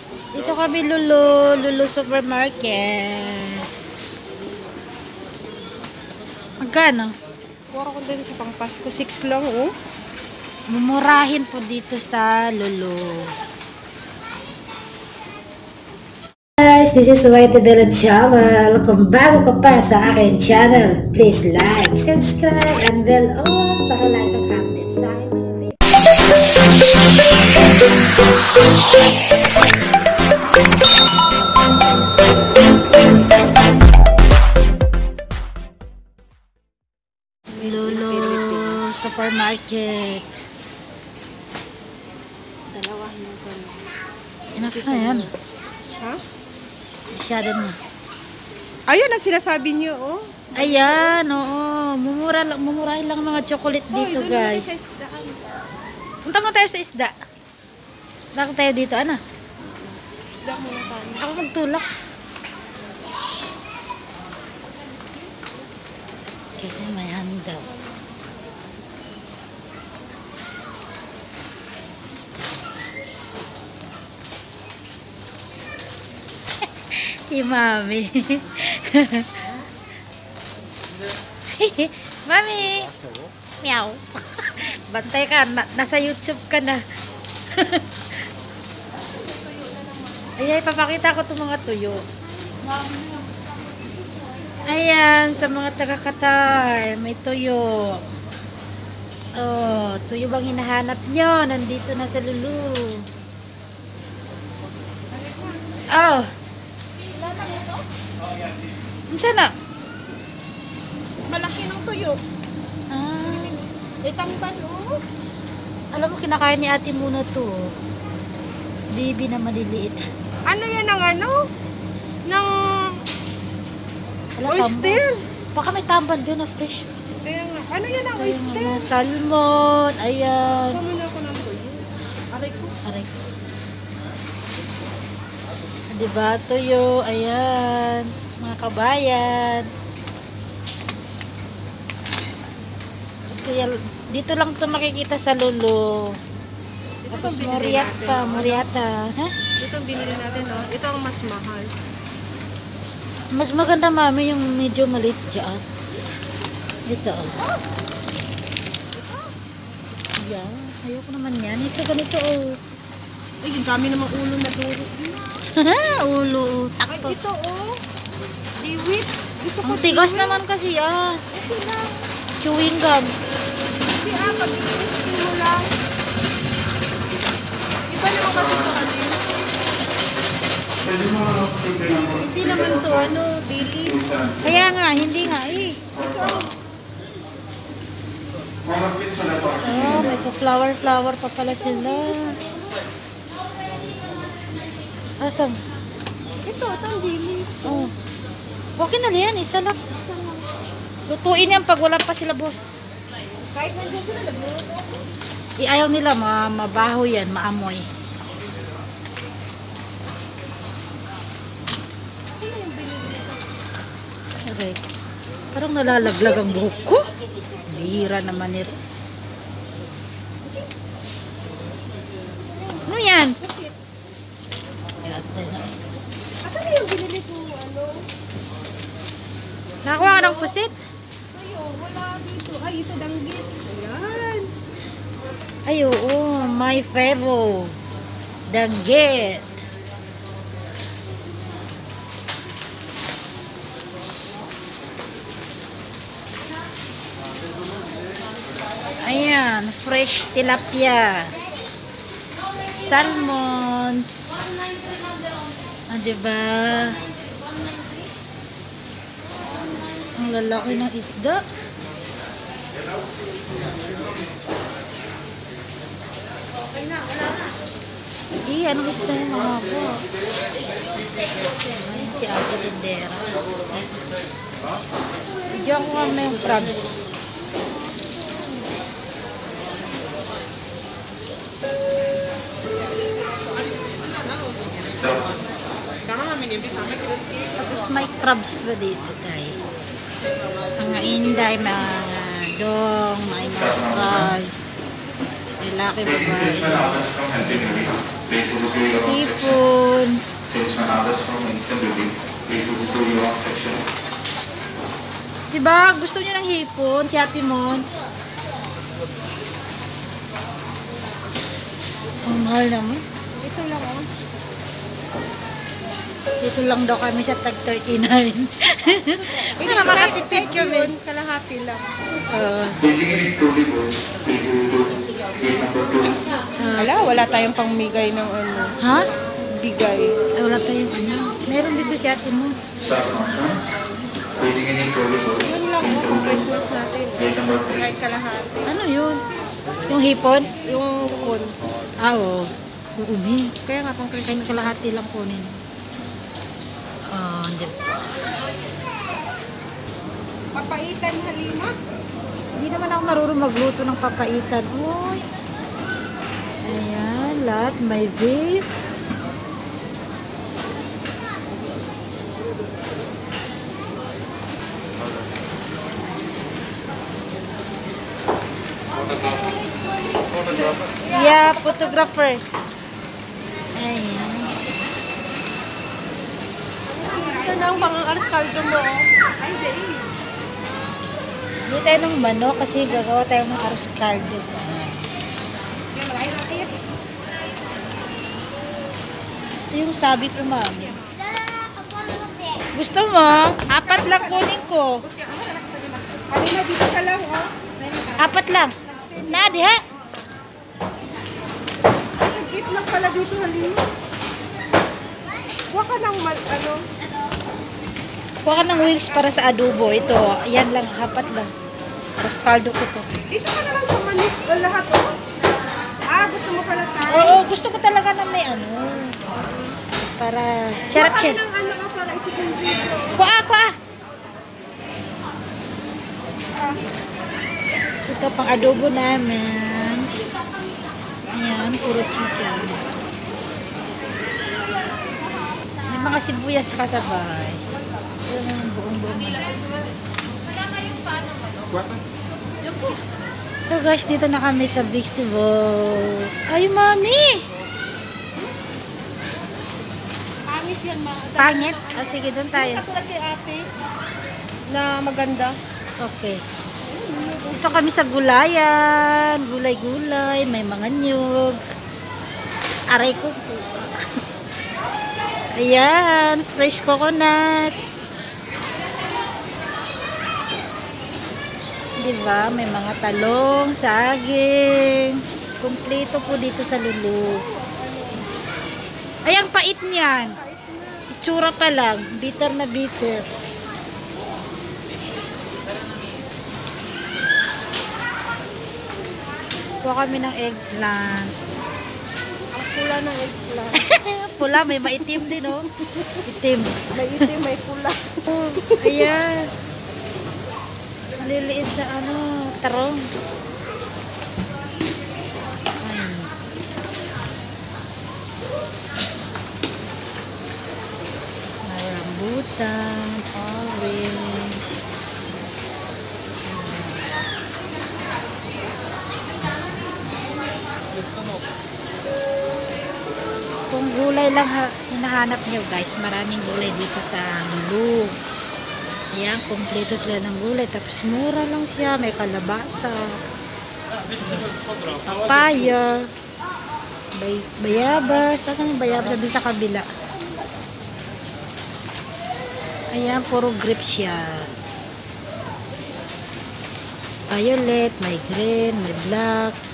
Dito kami Lulu Supermarket. Magkano? Kuha ko dito sa pang Pasko. 6 lang, oh. Mumurahin po dito sa Lulu. Guys, this is White Dela Channel. Kung bago ka pa sa akin channel, please like, subscribe, and bell on para lagi kang update sa akin mga video. Lulu Supermarket. Dalawa yung gano'n. Inak na yan. Ha? Masyado na. Ayun ang sinasabi niyo, oh. Ayan, oo. Mumurahin lang mga chocolate dito, Doon guys. naman sa isdaan. Punta mo tayo sa isda. Bakit tayo dito, ano? Isda muna tayo. Ako magtulak. Kaya may handaw. Si Mami. Mami. Meow. Bantay ka. Nasa YouTube ka na. Ayan, papakita ko itong mga tuyo. Ayan, sa mga taga-Qatar, may tuyo. Oh, tuyo bang hinahanap nyo? Nandito na sa Lulu. Oh. Saan na? Malaki ng tuyo. Ah, Itangban, oh. alam mo, kinakain ni ate muna to. Bibi na maliliit. Ano yan ang ano? Ng Wala, oyster. tambal. Baka may tambal doon na fresh. Kaya nga, ano yan ang Ayun, oyster? mga salmon. Ayan. Tama na ako ng tuyo. Aray ko. Aray ko. Diba, tuyo. Ayan. Mga kabayan. Dito lang ito makikita sa Lulu. Tapos Moriata. Ha? Ito ang binili natin, oh. Ito ang mas mahal. Mas maganda, mami, yung medyo maliit dyan. Ito. Yan. Ayoko naman yan. Ito ganito, oh. Ay, yung dami namang ulo na duro. Ulo. Ay, Takto. ito, oh. Diwit. Gusto ko Ang tigas diwit. naman kasi, ah. Ito lang. Chewing gum. Hindi, pag-iisip mo lang. Iba naman kasi ito, ano yun? Hindi naman to, ano, dilis. Kaya nga, hindi nga, eh. Ito, Oh, may pa-flower pa pala sila. Asan? ito ang dilis. Oh. Okay na yan, isa lang. Lutuin yan pag wala pa sila, boss. Kahit nandiyan sila, nagluluto ako. Ayaw nila, mabaho yan, maamoy. Ano yung binili nito? Okay. Parang nalalaglag ang buhok ko. Bihira naman nito. Ano yan? Pusit. Asan na yung binili ko, ano? Nakakuha ka ng pusit? Ayo, wala dito. Ay, ito danggit. Ayan. Ay, oo. My favo. Danggit. Ayan. Fresh tilapia. Salmon. Ah, diba? Ang lalaki ng isda. Ano gusto niya mga po? Ayun si Ate Lindera. Diyan ko nga yung crabs. Tapos may crabs pa dito tayo. Mga inday, mga dong, may mga crabs. Lalaki, babae. Seafood. hipon. Salesman others from Instant Beauty. Please visit to your section. Diba? Gusto niya ng hipon, si Ate Mon. Ang mahal naman. Ito lang oh. Dito lang daw kami sa tag 39. Para makatipid kami. Kalahati lang. Basically, truly good. Please visit to gate number 2. Wala tayong pangmigay ng ano. Ha? Bigay. Ay, wala pa yung ano. Meron dito si Ate Mon. Basically, truly good. Yun lang oh, kung Christmas natin. Gate number 3. Kahit kalahati. Ano yun? Yung hipon? Yung kun. Ah, oo. Uumi. Kaya nga pang Kaya Christmas. kalahati lang kunin. Hindi. Papaitan halima. Hindi naman ako marunong magluto ng papaitan. Uy. Ayan, lahat may beef. Yeah, photographer. Ayan. Ito na ang pang alas kaldo mo oh. Ay, dahil. Hindi tayo ng manok kasi gagawa tayo ng arroz caldo. Ito yung sabi ko, mami. Gusto mo? 4 lang kunin ko. Halima, dito ka lang oh. 4 lang. Nadi ha? Nag-eat lang pala dito halima. Huwag ka ng ano. Kuha ka ng wings para sa adobo. Ito, yan lang, 4 lang. Arroz caldo ko to. Dito ka na lang sa manik. Lahat oh. Gusto mo pala tayo. Oo, gusto ko talaga na may ano. Para, sarap Huwag siya. ka ng ano para i-chicken video. Kuha. Ito pang adobo namin. Ayan, puro chicken. May mga sibuyas kasabay. Ito na yung buong-buong. So guys, dito na kami sa vegetables. Ay, mami! Pangit yan ma. Pangit? Sige, doon tayo. Katulad kay ate na maganda. Okay. Ito kami sa gulayan. Gulay-gulay. May mga nyug. Aray ko po. Ayan. Fresh coconut. Diba? May mga talong, saging. Kompleto po dito sa Lulu. Ay, ang pait niyan. Itsura pa lang. Bitter na bitter. Kuha kami ng eggplant. Ang pula ng eggplant. Pula, may maitim din, oh. Itim. May itim, may pula. Ayan. Maliliit sa ano, tarong. Ayan. May rambutan, orange. Kung gulay lang hinahanap nyo guys, maraming gulay dito sa Lulu. Ayan, kompleto sila ng gulay. Tapos mura lang siya. May kalabasa, papaya, bayabas. Saan ang bayabas? Doon sa kabila. Ayan, puro grapes siya. Violet, may green, may black.